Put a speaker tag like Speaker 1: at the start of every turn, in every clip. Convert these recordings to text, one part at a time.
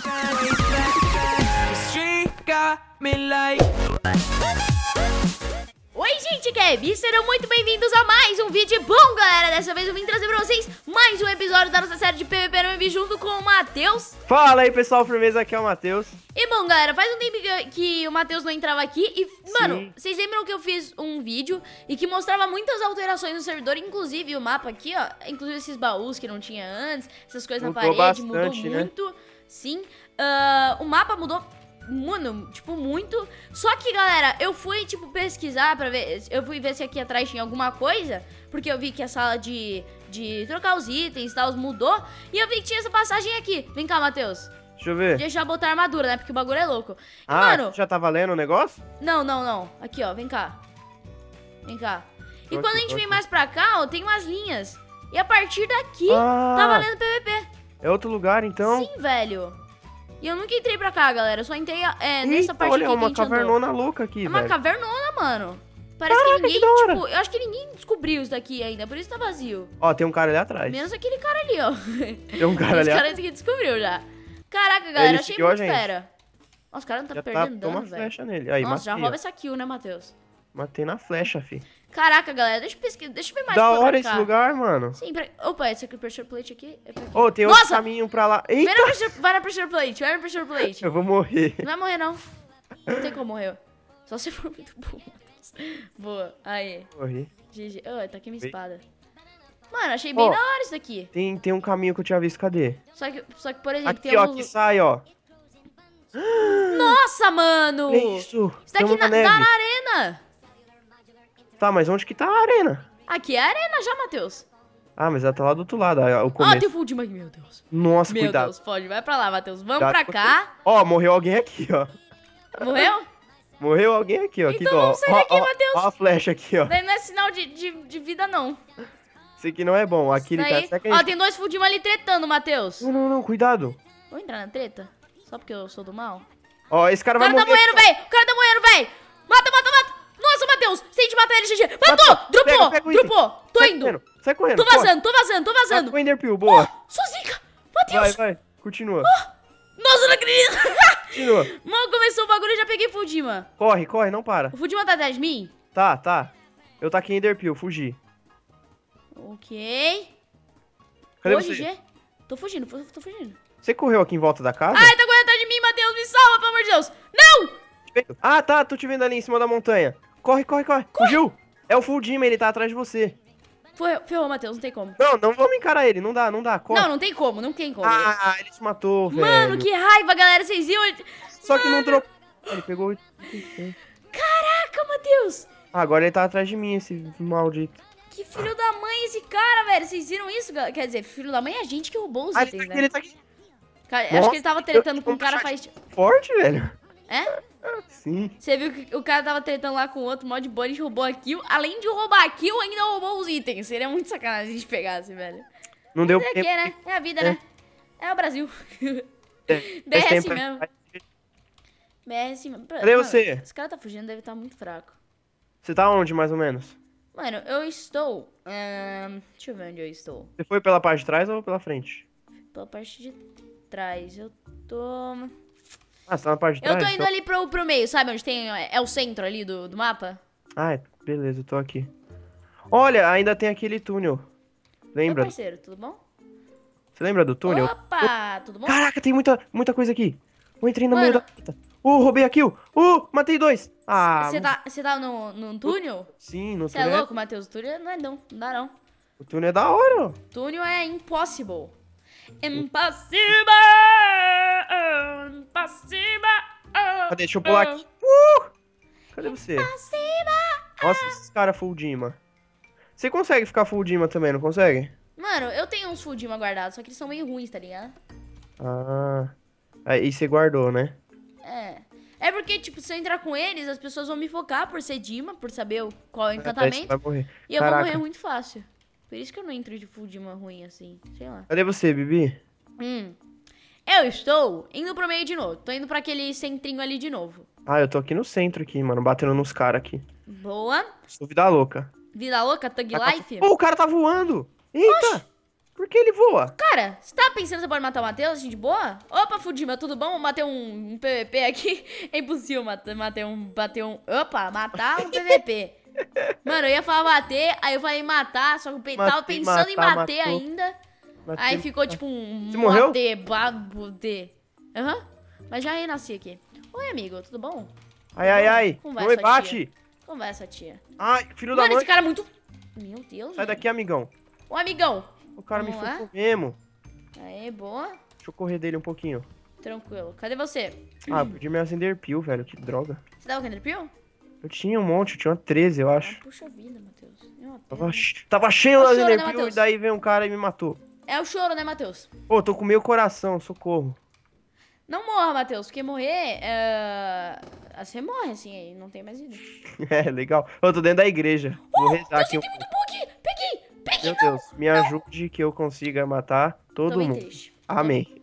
Speaker 1: Oi gente, Kev, serão muito bem-vindos a mais um vídeo. Bom galera, dessa vez eu vim trazer pra vocês mais um episódio da nossa série de PVP no MV junto com o Matheus.
Speaker 2: Fala aí pessoal, firmeza, aqui é o Matheus.
Speaker 1: E bom galera, faz um tempo que o Matheus não entrava aqui e, mano, vocês lembram que eu fiz um vídeo e que mostrava muitas alterações no servidor, inclusive o mapa aqui, ó, inclusive esses baús que não tinha antes, essas coisas na parede,
Speaker 2: bastante,
Speaker 1: mudou muito, né? Sim, o mapa mudou. Mano, tipo, muito. Só que, galera, eu fui, tipo, pesquisar pra ver. Eu fui ver se aqui atrás tinha alguma coisa. Porque eu vi que a sala de trocar os itens e tal mudou. E eu vi que tinha essa passagem aqui. Vem cá, Matheus.
Speaker 2: Deixa eu ver.
Speaker 1: Deixa eu botar a armadura, né? Porque o bagulho é louco. E,
Speaker 2: mano, já tá valendo o negócio?
Speaker 1: Não. Aqui, ó, vem cá. Vem cá. E quando a gente vem mais pra cá, ó, tem umas linhas. E a partir daqui, tá valendo PVP.
Speaker 2: É outro lugar, então?
Speaker 1: Sim, velho. E eu nunca entrei pra cá, galera. Eu só entrei nessa parte
Speaker 2: olha,
Speaker 1: aqui que a
Speaker 2: uma
Speaker 1: gente
Speaker 2: cavernona
Speaker 1: andou.
Speaker 2: louca aqui,
Speaker 1: É uma
Speaker 2: velho.
Speaker 1: cavernona, mano. Parece que ninguém, tipo, eu acho que ninguém descobriu isso daqui ainda, por isso tá vazio.
Speaker 2: Ó, tem um cara ali atrás.
Speaker 1: Menos aquele cara ali, ó.
Speaker 2: Tem um cara ali
Speaker 1: atrás. Esse cara que descobriu já. Caraca, galera, achei muito fera. Nossa, o cara não tá perdendo dano,
Speaker 2: toma
Speaker 1: velho.
Speaker 2: flecha nele. Aí,
Speaker 1: nossa, já
Speaker 2: matei,
Speaker 1: rouba essa kill, né, Matheus?
Speaker 2: Matei na flecha, fi.
Speaker 1: Caraca, galera, deixa eu pesquisar, deixa eu ver mais
Speaker 2: Da
Speaker 1: pra cá.
Speaker 2: hora esse lugar, mano.
Speaker 1: Sim, opa, esse aqui, o pressure plate aqui.
Speaker 2: Ô, tem outro caminho pra lá. Eita!
Speaker 1: Vai na pressure plate, vai na pressure plate.
Speaker 2: Eu vou morrer.
Speaker 1: Não vai morrer, não. Não tem como morrer. Só se for muito bom. Boa, aí.
Speaker 2: Morri.
Speaker 1: GG. Oh, tá aqui minha espada. Mano, achei bem da hora isso daqui.
Speaker 2: Tem um caminho que eu tinha visto, cadê?
Speaker 1: Só que por exemplo,
Speaker 2: aqui,
Speaker 1: tem
Speaker 2: ó,
Speaker 1: alguns...
Speaker 2: que sai, ó.
Speaker 1: Nossa, mano!
Speaker 2: Que isso?
Speaker 1: Isso daqui tá na arena.
Speaker 2: Tá, mas onde que tá a arena?
Speaker 1: Aqui é a arena já, Matheus.
Speaker 2: Ah, mas ela tá lá do outro lado, o começo.
Speaker 1: Ó, tem full demais, meu Deus.
Speaker 2: Nossa,
Speaker 1: meu
Speaker 2: cuidado.
Speaker 1: Deus, pode. Vai pra lá, Matheus. Vamos pra cá.
Speaker 2: Ó, morreu alguém aqui, ó.
Speaker 1: Morreu?
Speaker 2: Morreu alguém aqui, ó.
Speaker 1: Então vamos sair daqui, Matheus.
Speaker 2: Ó a flecha aqui, ó.
Speaker 1: Daí não é sinal de vida, não.
Speaker 2: Esse aqui não é bom. Aqui ele tá...
Speaker 1: Ó, tem dois full demais ali tretando, Matheus.
Speaker 2: Não, cuidado.
Speaker 1: Vou entrar na treta? Só porque eu sou do mal?
Speaker 2: Ó, esse cara vai morrer.
Speaker 1: O cara tá morrendo, velho. O cara tá morrendo, velho. Mata. Nossa, Matheus. Se a gente matar ele, GG. Matou. Dropou. Tô indo.
Speaker 2: Sai correndo.
Speaker 1: Tô vazando.
Speaker 2: Com Enderpeel, boa.
Speaker 1: Sou zica. Matheus.
Speaker 2: Vai. Continua.
Speaker 1: Nossa, não acredito.
Speaker 2: Continua.
Speaker 1: Mano, começou o bagulho e já peguei Fudima.
Speaker 2: Corre, não para.
Speaker 1: O Fudima tá atrás de mim?
Speaker 2: Tá. Eu taquei Enderpeel, fugi.
Speaker 1: Ok.
Speaker 2: Cadê você?
Speaker 1: GG. Tô fugindo.
Speaker 2: Você correu aqui em volta da casa?
Speaker 1: Ai, tá correndo atrás de mim, Matheus. Me salva, pelo amor de Deus. Não!
Speaker 2: Ah, tá. Tô te vendo ali em cima da montanha. Corre. Fugiu. É o Fudima, ele tá atrás de você.
Speaker 1: Ferrou, Matheus. Não tem como.
Speaker 2: Não vamos encarar ele. Não dá. Corre.
Speaker 1: Não tem como.
Speaker 2: Ah, ele te matou, velho.
Speaker 1: Mano, que raiva, galera. Vocês viram?
Speaker 2: Só que não dropou. Ele pegou...
Speaker 1: Caraca, Matheus.
Speaker 2: Agora ele tá atrás de mim, esse maldito.
Speaker 1: Que filho da mãe esse cara, velho. Vocês viram isso? Quer dizer, filho da mãe é a gente que roubou os itens, né?
Speaker 2: Ele tá aqui.
Speaker 1: Acho que ele tava tretando com um cara faz...
Speaker 2: Forte, velho.
Speaker 1: É?
Speaker 2: Sim.
Speaker 1: Você viu que o cara tava tretando lá com outro mod boa, a gente roubou a kill. Além de roubar a kill, ainda roubou os itens. Seria muito sacanagem se a gente pegasse, velho.
Speaker 2: Não deu
Speaker 1: tempo. É, né? É a vida, né? É o Brasil. BR assim mesmo. BR assim mesmo.
Speaker 2: Cadê você?
Speaker 1: Esse cara tá fugindo, deve estar muito fraco.
Speaker 2: Você tá onde, mais ou menos?
Speaker 1: Mano, eu estou... deixa eu ver onde eu estou.
Speaker 2: Você foi pela parte de trás ou pela frente?
Speaker 1: Pela parte de trás. Eu tô...
Speaker 2: Ah, você tá na parte de trás?
Speaker 1: Eu tô indo ali pro meio, sabe? Onde tem... É o centro ali do mapa.
Speaker 2: Ah, beleza, eu tô aqui. Olha, ainda tem aquele túnel. Lembra?
Speaker 1: Meu parceiro, tudo bom?
Speaker 2: Você lembra do túnel?
Speaker 1: Opa, tudo bom?
Speaker 2: Caraca, tem muita coisa aqui. Eu entrei no meio da... roubei a kill. Matei 2. Ah,
Speaker 1: Você tá no túnel?
Speaker 2: Sim, no túnel.
Speaker 1: Você é louco, Matheus? O túnel não dá não.
Speaker 2: O túnel é da hora, ó.
Speaker 1: Túnel é impossible. Impossible.
Speaker 2: Cadê? Deixa eu pular aqui. Cadê você? Nossa, esses caras full Dima. Você consegue ficar full Dima também, não consegue?
Speaker 1: Mano, eu tenho uns full Dima guardados, só que eles são meio ruins, tá ligado?
Speaker 2: Aí você guardou, né?
Speaker 1: É porque, tipo, se eu entrar com eles, as pessoas vão me focar por ser Dima, por saber qual é o encantamento.
Speaker 2: Vai morrer.
Speaker 1: E eu vou morrer muito fácil. Por isso que eu não entro de full Dima ruim assim, sei lá.
Speaker 2: Cadê você, Bibi?
Speaker 1: Eu estou indo pro meio de novo. Tô indo pra aquele centrinho ali de novo.
Speaker 2: Eu tô aqui no centro aqui, mano, batendo nos caras aqui.
Speaker 1: Boa.
Speaker 2: Sou vida louca.
Speaker 1: Vida louca, Thug Life?
Speaker 2: O cara tá voando. Eita.
Speaker 1: Oxi.
Speaker 2: Por que ele voa?
Speaker 1: Cara, você tá pensando que você pode matar o Matheus assim de boa? Opa, Fudima, tudo bom? Matei um PVP aqui. É impossível matar um PVP. Mano, eu ia falar bater, aí eu falei matar, só que eu tava pensando em bater ainda. Aí ficou tipo um...
Speaker 2: Você morreu?
Speaker 1: Bater. Aham. Mas já renasci aqui. Oi, amigo, tudo bom?
Speaker 2: Ai.
Speaker 1: Conversa,
Speaker 2: Não me bate.
Speaker 1: Tia. Conversa, tia.
Speaker 2: Ai, filho da
Speaker 1: Mano,
Speaker 2: mãe.
Speaker 1: esse cara é muito... Meu Deus,
Speaker 2: Sai daqui, amigão.
Speaker 1: Ô, amigão.
Speaker 2: O cara me
Speaker 1: Vamos lá?
Speaker 2: focou mesmo.
Speaker 1: Aí, boa.
Speaker 2: Deixa eu correr dele um pouquinho.
Speaker 1: Tranquilo. Cadê você?
Speaker 2: Ah, eu perdi meu Ascender Pill, velho. Que droga.
Speaker 1: Você tava com Ender Pill?
Speaker 2: Eu tinha um monte, eu tinha 13, eu acho.
Speaker 1: Puxa vida, Matheus.
Speaker 2: Tava cheio
Speaker 1: É o
Speaker 2: o
Speaker 1: choro,
Speaker 2: Ascender
Speaker 1: né,
Speaker 2: Pill e
Speaker 1: Matheus?
Speaker 2: daí veio um cara e me matou.
Speaker 1: É o choro, né, Matheus?
Speaker 2: Pô, tô com meio coração, socorro.
Speaker 1: Não morra, Matheus, porque morrer, você morre, assim, aí não tem mais vida.
Speaker 2: É, legal. Eu tô dentro da igreja. Vou rezar aqui.
Speaker 1: Tem muito bom aqui! Peguei!
Speaker 2: Meu Deus, me ajude que eu consiga matar todo
Speaker 1: Tô bem
Speaker 2: mundo.
Speaker 1: triste.
Speaker 2: Amém.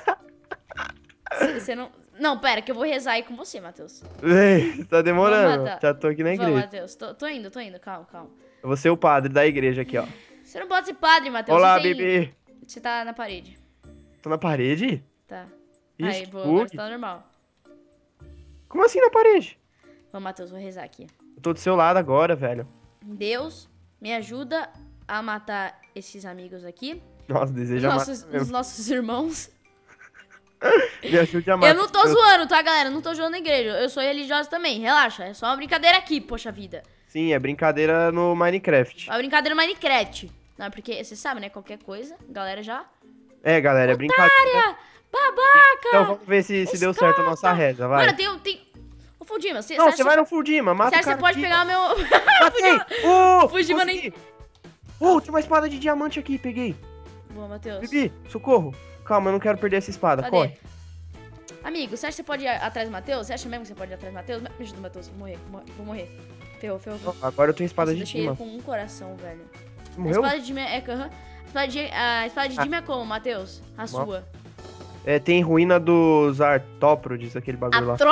Speaker 1: Você não... Não, pera, que eu vou rezar aí com você, Matheus.
Speaker 2: Ei, tá demorando.
Speaker 1: Vamos matar.
Speaker 2: Já tô aqui na
Speaker 1: Vamos,
Speaker 2: igreja.
Speaker 1: Matheus. Tô indo. Calma.
Speaker 2: Eu vou ser o padre da igreja aqui, ó.
Speaker 1: Você não pode ser padre, Matheus.
Speaker 2: Olá,
Speaker 1: você tem...
Speaker 2: bebê.
Speaker 1: Você tá na parede.
Speaker 2: Tô na parede?
Speaker 1: Tá.
Speaker 2: Ixi,
Speaker 1: Aí,
Speaker 2: que
Speaker 1: boa,
Speaker 2: bug.
Speaker 1: agora você tá normal.
Speaker 2: Como assim na parede?
Speaker 1: Vamos, Matheus, vou rezar aqui.
Speaker 2: Eu tô do seu lado agora, velho.
Speaker 1: Deus, me ajuda a matar esses amigos aqui.
Speaker 2: Nossa, deseja matar
Speaker 1: Os
Speaker 2: mesmo.
Speaker 1: nossos irmãos.
Speaker 2: Me ajude a matar.
Speaker 1: Eu não tô zoando, tá, galera? Eu não tô zoando na igreja. Eu sou religiosa também. Relaxa. É só uma brincadeira aqui, poxa vida.
Speaker 2: Sim, é brincadeira no Minecraft.
Speaker 1: Uma brincadeira no Minecraft. Não, porque você sabe, né? Qualquer coisa, a galera já...
Speaker 2: É, galera, é brincadeira.
Speaker 1: Babaca!
Speaker 2: Então vamos ver se deu certo a nossa reza, vai.
Speaker 1: Mano, tem... Ô, Fudima, você...
Speaker 2: Não, você vai no Fudima, mata
Speaker 1: Você
Speaker 2: o
Speaker 1: acha que
Speaker 2: cara
Speaker 1: você pode
Speaker 2: aqui.
Speaker 1: pegar o meu...
Speaker 2: Matei!
Speaker 1: Fudima
Speaker 2: consegui. Tem uma espada de diamante aqui, peguei.
Speaker 1: Boa, Matheus.
Speaker 2: Bibi, socorro. Calma, eu não quero perder essa espada,
Speaker 1: Cadê?
Speaker 2: corre.
Speaker 1: Amigo, você acha que você pode ir atrás do Matheus? Você acha mesmo que você pode ir atrás do Matheus? Me ajuda, Matheus. Vou morrer. Ferrou.
Speaker 2: Agora eu tenho espada
Speaker 1: Nossa,
Speaker 2: de
Speaker 1: deixei ele
Speaker 2: dima.
Speaker 1: com um coração, velho.
Speaker 2: Morreu?
Speaker 1: A espada de dima é... A espada de dima é como, Matheus? A sua.
Speaker 2: É, tem ruína dos Artóprodes, aquele bagulho lá.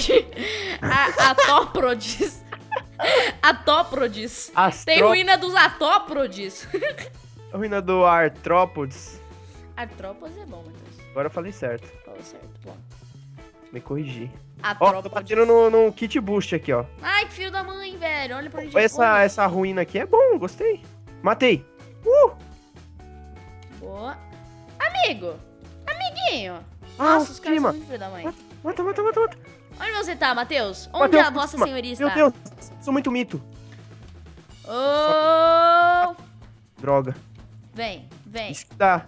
Speaker 1: Atóprodes. Atóprodes. Tem ruína dos Atóprodes.
Speaker 2: Ruína do Artrópodes.
Speaker 1: Artrópodes é bom, Matheus.
Speaker 2: Agora eu falei certo.
Speaker 1: Falou certo, bom.
Speaker 2: Me corrigi. Ó,
Speaker 1: Atrópodes.
Speaker 2: tô batendo no kit boost aqui, ó.
Speaker 1: Ai, que filho da mãe, velho. Olha pra onde
Speaker 2: Essa ruína aqui é bom, gostei. Matei.
Speaker 1: Boa. Amigo. Amiguinho.
Speaker 2: Ah,
Speaker 1: Nossa, os caras
Speaker 2: Fudima.
Speaker 1: são muito filho da mãe.
Speaker 2: Mata.
Speaker 1: Onde você tá, Matheus? Onde
Speaker 2: Mateus,
Speaker 1: a vossa
Speaker 2: Fudima.
Speaker 1: senhoria está?
Speaker 2: Meu Deus, sou muito mito.
Speaker 1: Oh!
Speaker 2: Droga.
Speaker 1: Vem.
Speaker 2: Isso que dá.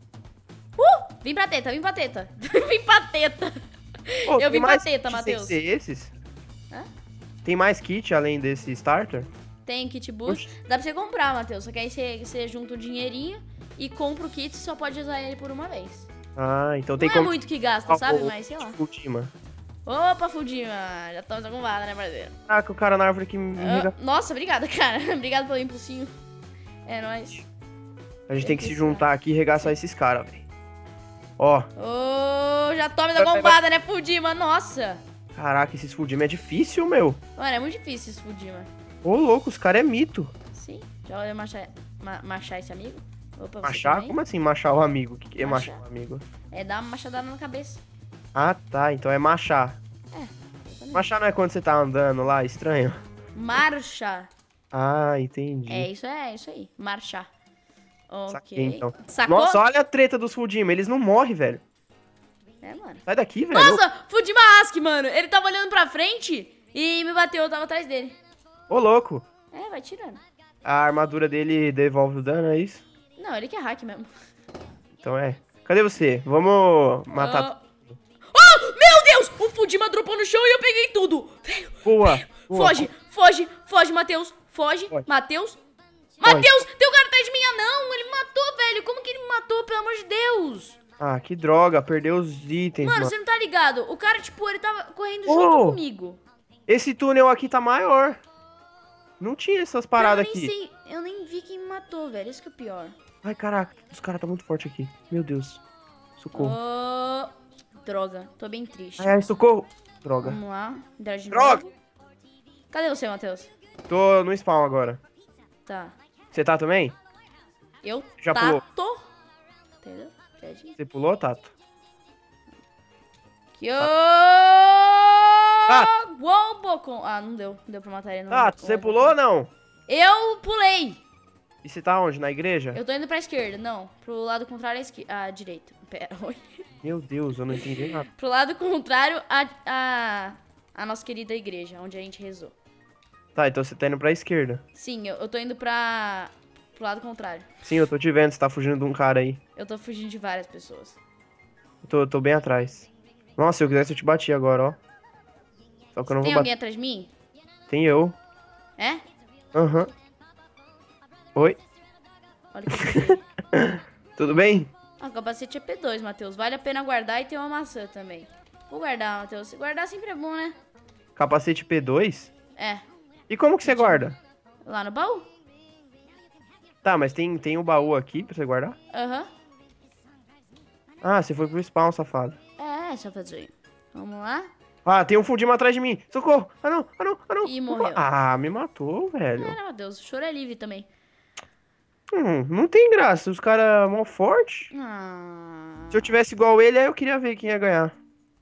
Speaker 1: Vim pra teta. Vim pra teta.
Speaker 2: Pô,
Speaker 1: Eu
Speaker 2: tem
Speaker 1: vim pra
Speaker 2: mais
Speaker 1: teta,
Speaker 2: kit
Speaker 1: Matheus.
Speaker 2: sem ser esses?
Speaker 1: Hã?
Speaker 2: Tem mais kit além desse starter?
Speaker 1: Tem kit boost. Dá pra você comprar, Matheus. Só que aí você junta um dinheirinho e compra o kit e só pode usar ele por uma vez.
Speaker 2: Ah, então tem
Speaker 1: Não é
Speaker 2: como...
Speaker 1: muito que gasta, sabe? Mas sei lá.
Speaker 2: Fudima.
Speaker 1: Opa, Fudima. Já estamos arrumados, né, parceiro?
Speaker 2: Caraca, o cara na árvore que me rega...
Speaker 1: Nossa, obrigada, cara. Obrigado pelo impulsinho. É nóis.
Speaker 2: A gente tem que se juntar aqui e regaçar esses caras, velho. Ó.
Speaker 1: Ô, já toma da bombada, né, Fudima? Nossa.
Speaker 2: Caraca, esses Fudima é difícil, meu.
Speaker 1: Mano, é muito difícil esse Fudima.
Speaker 2: Ô, louco, os caras é mito.
Speaker 1: Sim. Já olha machar esse amigo? Opa, você
Speaker 2: Machar?
Speaker 1: também?
Speaker 2: Como assim machar o amigo? O que é
Speaker 1: Machar.
Speaker 2: machar o amigo?
Speaker 1: É dar uma machadada na cabeça.
Speaker 2: Ah, tá. Então é machar.
Speaker 1: Exatamente.
Speaker 2: Machar não é quando você tá andando lá, estranho?
Speaker 1: Marcha.
Speaker 2: Ah, entendi.
Speaker 1: É isso aí. Marchar. Ok.
Speaker 2: Saquei, então.
Speaker 1: Sacou?
Speaker 2: Nossa, olha a treta dos Fudima. Eles não morrem, velho.
Speaker 1: É, mano.
Speaker 2: Sai daqui, velho.
Speaker 1: Nossa, Fudima Ask, mano. Ele tava olhando pra frente e me bateu. Eu tava atrás dele.
Speaker 2: Ô, louco.
Speaker 1: É, vai tirando.
Speaker 2: A armadura dele devolve o dano, é isso?
Speaker 1: Não, ele que é hack mesmo.
Speaker 2: Então é. Cadê você? Vamos matar.
Speaker 1: Oh, meu Deus! O Fudima dropou no chão e eu peguei tudo. Velho.
Speaker 2: Boa.
Speaker 1: Foge, Matheus. Foge,
Speaker 2: Foge.
Speaker 1: Matheus. Matheus, tem um cara atrás de mim. Ah, não. Ele me matou, velho. Como que ele me matou, pelo amor de Deus?
Speaker 2: Ah, que droga. Perdeu os itens,
Speaker 1: Mano,
Speaker 2: mano.
Speaker 1: você não tá ligado. O cara, tipo, ele tava correndo junto comigo.
Speaker 2: Esse túnel aqui tá maior. Não tinha essas paradas
Speaker 1: eu nem
Speaker 2: aqui.
Speaker 1: sei, eu nem vi quem me matou, velho. Isso que é o pior.
Speaker 2: Ai, caraca. Os caras tá muito forte aqui. Meu Deus. Socorro.
Speaker 1: Oh, droga, tô bem triste.
Speaker 2: Ai, socorro. Droga.
Speaker 1: Vamos lá, de
Speaker 2: Droga!
Speaker 1: novo. Cadê você, Matheus?
Speaker 2: Tô no spawn agora.
Speaker 1: Tá.
Speaker 2: Você tá também?
Speaker 1: Eu,
Speaker 2: Já
Speaker 1: Tato.
Speaker 2: pulou?
Speaker 1: Entendeu? Piadinha.
Speaker 2: Você pulou, Tato?
Speaker 1: Que eu... Wobocon. Ah, não deu. Não deu pra matar ele. Não.
Speaker 2: Tato, você pulou ou não?
Speaker 1: Eu pulei.
Speaker 2: E você tá onde? Na igreja?
Speaker 1: Eu tô indo pra esquerda. Não, pro lado contrário à direita. Pera, oi.
Speaker 2: Meu Deus, eu não entendi nada.
Speaker 1: Pro lado contrário à nossa querida igreja, onde a gente rezou.
Speaker 2: Tá, então você tá indo pra esquerda.
Speaker 1: Sim, eu tô indo pro lado contrário.
Speaker 2: Sim, eu tô te vendo, você tá fugindo de um cara aí.
Speaker 1: Eu tô fugindo de várias pessoas.
Speaker 2: Eu tô bem atrás. Nossa, se eu quisesse eu te bati agora, ó. Só que eu não
Speaker 1: Tem
Speaker 2: vou
Speaker 1: alguém
Speaker 2: bater.
Speaker 1: atrás de mim?
Speaker 2: Tem eu.
Speaker 1: É?
Speaker 2: Aham. Oi?
Speaker 1: Olha que eu peguei.
Speaker 2: Tudo bem?
Speaker 1: Ah, o capacete é P2, Matheus. Vale a pena guardar e ter uma maçã também. Vou guardar, Matheus. Se guardar sempre é bom, né?
Speaker 2: Capacete P2?
Speaker 1: É.
Speaker 2: E como que você guarda?
Speaker 1: Lá no baú?
Speaker 2: Tá, mas tem um baú aqui pra você guardar?
Speaker 1: Aham.
Speaker 2: Ah, você foi pro spawn, safado.
Speaker 1: É, só fazer. Vamos lá.
Speaker 2: Ah, tem um fundinho atrás de mim. Socorro! Ah, não, ah, não, ah, não.
Speaker 1: Ih, morreu.
Speaker 2: Ah, me matou, velho.
Speaker 1: É, meu Deus. O choro é livre também.
Speaker 2: Não tem graça. Os caras mó forte.
Speaker 1: Ah.
Speaker 2: Se eu tivesse igual ele, aí eu queria ver quem ia ganhar.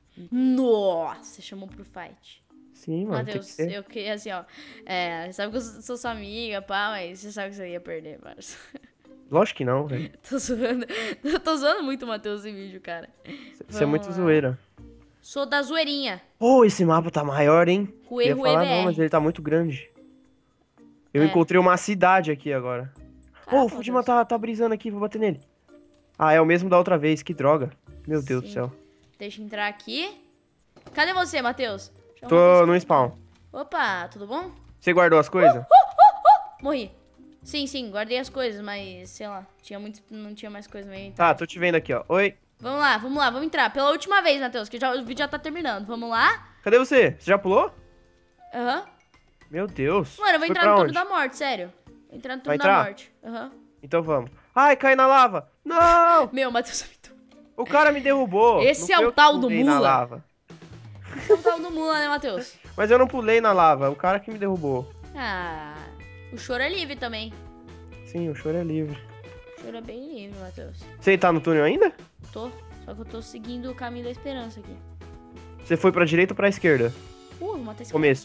Speaker 1: Nossa, chamou pro fight.
Speaker 2: Sim, mano. Tem que
Speaker 1: Matheus,
Speaker 2: ser.
Speaker 1: eu queria assim, ó. É, sabe que eu sou sua amiga, pá, mas você sabe que você ia perder, mas.
Speaker 2: Lógico que não, velho.
Speaker 1: Tô zoando. Eu tô zoando muito o Matheus em vídeo, cara.
Speaker 2: Você é muito
Speaker 1: lá.
Speaker 2: zoeira.
Speaker 1: Sou da zoeirinha.
Speaker 2: Oh, esse mapa tá maior, hein?
Speaker 1: Ruê,
Speaker 2: Ia
Speaker 1: ruê,
Speaker 2: falar
Speaker 1: BR.
Speaker 2: não, mas ele tá muito grande. Eu
Speaker 1: É.
Speaker 2: encontrei uma cidade aqui agora.
Speaker 1: Caraca,
Speaker 2: Oh, o Fudima
Speaker 1: Matheus.
Speaker 2: tá brisando aqui, vou bater nele. Ah, é o mesmo da outra vez, que droga. Meu Deus do
Speaker 1: Sim.
Speaker 2: céu.
Speaker 1: Deixa eu entrar aqui. Cadê você, Matheus? Deixa eu
Speaker 2: Tô
Speaker 1: arrumar
Speaker 2: no
Speaker 1: aqui.
Speaker 2: spawn.
Speaker 1: Opa, tudo bom?
Speaker 2: Você guardou as coisas?
Speaker 1: Morri. Sim, guardei as coisas, mas sei lá, não tinha mais coisa mesmo.
Speaker 2: Tá, tô te vendo aqui, ó. Oi,
Speaker 1: Vamos lá, vamos entrar. Pela última vez, Matheus, que o vídeo já tá terminando. Vamos lá?
Speaker 2: cadê você? Você já pulou?
Speaker 1: Aham.
Speaker 2: Meu Deus.
Speaker 1: Mano, eu vou
Speaker 2: Foi
Speaker 1: entrar
Speaker 2: pra
Speaker 1: no turno
Speaker 2: onde?
Speaker 1: da morte, sério. Vou entrar no
Speaker 2: Vai
Speaker 1: turno da
Speaker 2: entrar?
Speaker 1: morte. Aham.
Speaker 2: Então vamos. Ai, cai na lava. Não!
Speaker 1: Meu, Matheus é muito...
Speaker 2: O cara me derrubou.
Speaker 1: Esse
Speaker 2: Não
Speaker 1: é
Speaker 2: foi
Speaker 1: o
Speaker 2: eu que
Speaker 1: tal do
Speaker 2: pulei na
Speaker 1: mula.
Speaker 2: lava.
Speaker 1: Então tá no mula, né, Matheus?
Speaker 2: Mas eu não pulei na lava, é o cara que me derrubou.
Speaker 1: Ah, o choro é livre também.
Speaker 2: Sim, o choro é livre.
Speaker 1: O choro é bem livre, Matheus.
Speaker 2: Você tá no túnel ainda?
Speaker 1: Só que eu tô seguindo o caminho da esperança aqui.
Speaker 2: Você foi pra direita ou pra esquerda?
Speaker 1: Vou matar esse
Speaker 2: Começo.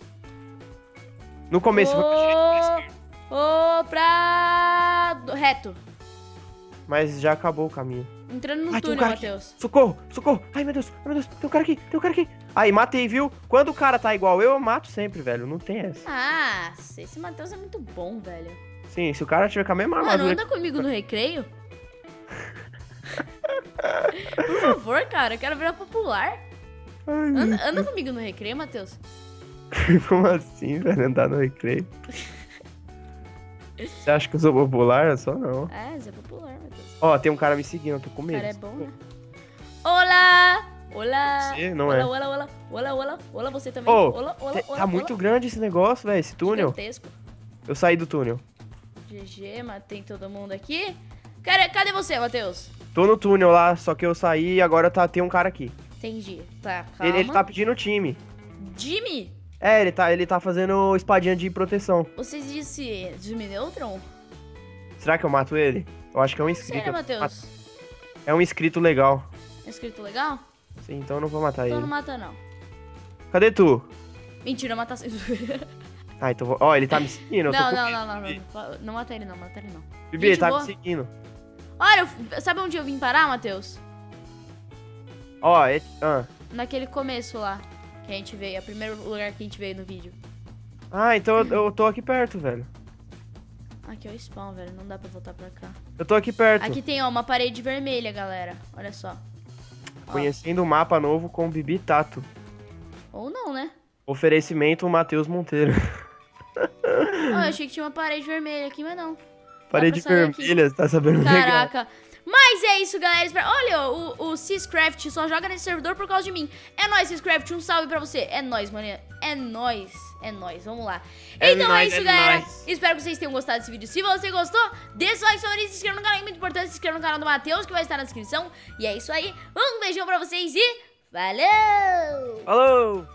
Speaker 2: No começo, você foi pra direita ou pra esquerda?
Speaker 1: Reto.
Speaker 2: Mas já acabou o caminho.
Speaker 1: Entrando no
Speaker 2: Ai, tem um
Speaker 1: túnel,
Speaker 2: cara aqui.
Speaker 1: Matheus.
Speaker 2: Socorro, socorro. Ai, meu Deus, tem um cara aqui, tem um cara aqui. Aí, matei, viu? Quando o cara tá igual eu mato sempre, velho. Não tem essa.
Speaker 1: Ah, esse Matheus é muito bom, velho.
Speaker 2: Sim, se o cara tiver com a mesma
Speaker 1: Mano,
Speaker 2: armadura...
Speaker 1: anda comigo no recreio. Por favor, cara, eu quero virar popular.
Speaker 2: Ai, meu
Speaker 1: Anda comigo no recreio, Matheus.
Speaker 2: Deus, como assim, velho? Andar no recreio? Você acha que eu sou popular? Eu sou não.
Speaker 1: É, você é popular, Matheus.
Speaker 2: Ó, tem um cara me seguindo, eu tô com
Speaker 1: O
Speaker 2: medo.
Speaker 1: cara é bom, né? Olá! Olá!
Speaker 2: Você não
Speaker 1: olá,
Speaker 2: é.
Speaker 1: olá, olá, olá, olá, olá, você também.
Speaker 2: Ô,
Speaker 1: olá, olá, olá,
Speaker 2: tá muito grande esse negócio, velho, esse túnel.
Speaker 1: gigantesco.
Speaker 2: Eu saí do túnel.
Speaker 1: GG, matei todo mundo aqui. Cadê você, Matheus?
Speaker 2: Tô no túnel lá, só que eu saí e agora tem um cara aqui.
Speaker 1: Entendi. Tá, calma.
Speaker 2: Ele tá pedindo time.
Speaker 1: Jimmy,
Speaker 2: É, ele tá fazendo espadinha de proteção.
Speaker 1: você disse Jimmy Neutron?
Speaker 2: Será que eu mato ele? Eu acho que é um inscrito.
Speaker 1: Sério, Matheus?
Speaker 2: É um inscrito legal.
Speaker 1: É escrito legal?
Speaker 2: Sim, então eu não vou matar
Speaker 1: Então
Speaker 2: ele.
Speaker 1: não mata, não.
Speaker 2: Cadê tu?
Speaker 1: Mentira, mata sem.
Speaker 2: Ah, então vou... Ó, ele tá me seguindo. Eu tô
Speaker 1: Não,
Speaker 2: com
Speaker 1: não,
Speaker 2: medo,
Speaker 1: não, não,
Speaker 2: Bibi.
Speaker 1: não. Não mata ele, não, mata ele, não.
Speaker 2: Bibi, ele
Speaker 1: Gente
Speaker 2: tá
Speaker 1: boa.
Speaker 2: me seguindo.
Speaker 1: Olha, sabe onde eu vim parar, Matheus?
Speaker 2: Ó,
Speaker 1: Naquele começo lá. Que a gente veio, é o primeiro lugar que a gente veio no vídeo.
Speaker 2: Ah, então eu tô aqui perto, velho.
Speaker 1: Aqui é o spawn, velho. Não dá pra voltar pra cá.
Speaker 2: Eu tô aqui perto.
Speaker 1: Aqui tem, ó, uma parede vermelha, galera. Olha só. Ó.
Speaker 2: Conhecendo o mapa novo com o Bibi Tato.
Speaker 1: Ou não, né?
Speaker 2: Oferecimento Matheus Monteiro.
Speaker 1: Ó, eu achei que tinha uma parede vermelha aqui, mas não.
Speaker 2: Parede
Speaker 1: pra sair aqui.
Speaker 2: vermelha, você tá sabendo legal.
Speaker 1: Caraca. Mas é isso, galera. Olha, o Ciscraft só joga nesse servidor por causa de mim. É nóis, Ciscraft. Um salve pra você. É nóis, mano. É nóis. É nóis. Vamos lá.
Speaker 2: É
Speaker 1: Então
Speaker 2: nóis,
Speaker 1: é isso,
Speaker 2: é
Speaker 1: galera.
Speaker 2: nóis.
Speaker 1: Espero que vocês tenham gostado desse vídeo. Se você gostou, deixa o like sobre isso. Se inscreva no canal. É muito importante. Se inscreva no canal do Matheus, que vai estar na descrição. E é isso aí. Um beijão pra vocês e... Falou!
Speaker 2: Falou!